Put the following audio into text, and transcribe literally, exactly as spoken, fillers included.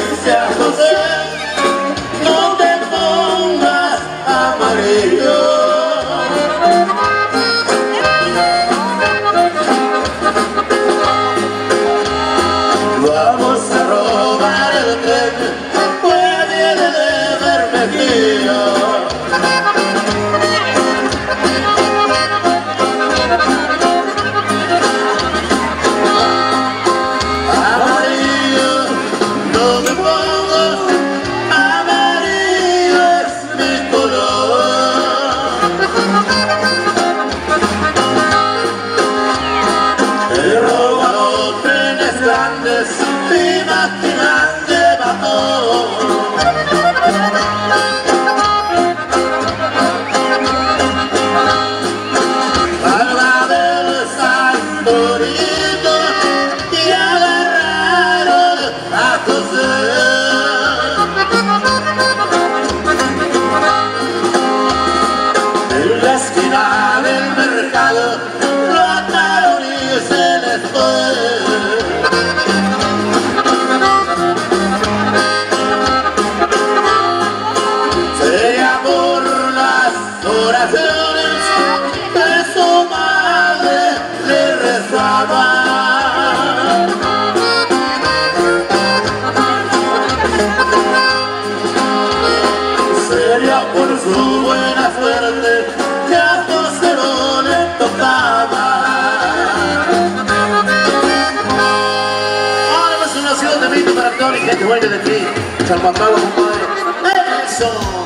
dice a José, no te pongas amarillo. Vamos a robar el tren, pues viene de Bermejillo. Y máquinas de vapor. Habla del Santorito y agarraron a José. En la esquina del mercado lo ataron y se les fue. Oraciones que su madre le rezaba. Sería por su buena suerte que a José no le tocaba. Ahora es una ciudad de mito para Tony, gente buena de aquí. San Juan Pablo, compadre. Eso.